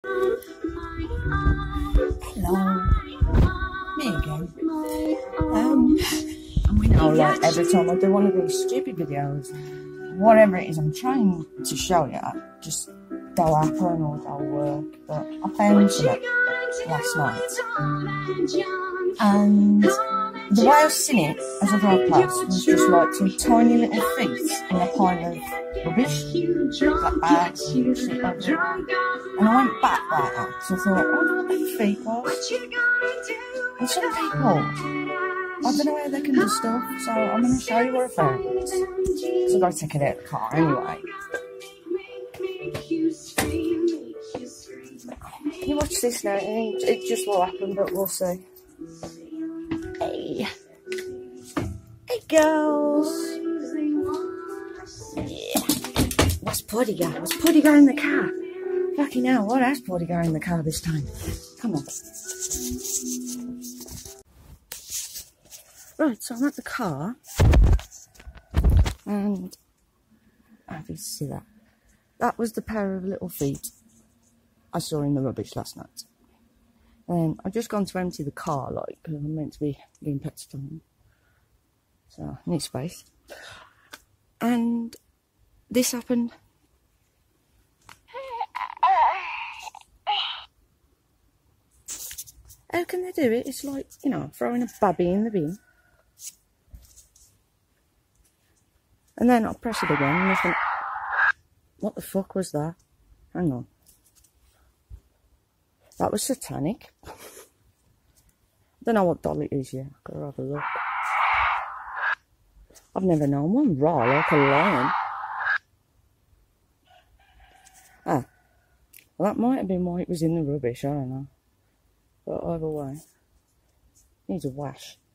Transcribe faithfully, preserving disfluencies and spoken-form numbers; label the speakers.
Speaker 1: Hello. Me again. Um, and we know, like, every time I do one of these stupid videos, whatever it is I'm trying to show you, just don't happen or don't work. But I found something last night. And the way I've seen it as I drove past was just like some tiny little feet in a pile of rubbish, like bags, shit like that. And I went back like that, so I thought, I wonder what them feet was. And some people, I don't know how they can do stuff, so I'm going to show you what I found. So I've got to take it out of the car anyway. You watch this now, and it just will happen, but we'll see. Hey. Hey, girls. Yeah. What's Puddy got? What's Puddy got in the car? Fucking hell, what has Puddy got in the car this time? Come on. Right, so I'm at the car. And have you see that? That was the pair of little feet I saw in the rubbish last night. And I've just gone to empty the car, like, because I'm meant to be doing pet time. So, I need space. And this happened. How can they do it? It's like, you know, throwing a babby in the bin. And then I'll press it again and I think, what the fuck was that? Hang on. That was Satanic. I don't know what doll it is yet. I've got to have a look. I've never known one raw like a lion. Ah. Well, that might have been why it was in the rubbish. I don't know. But either way, needs a wash.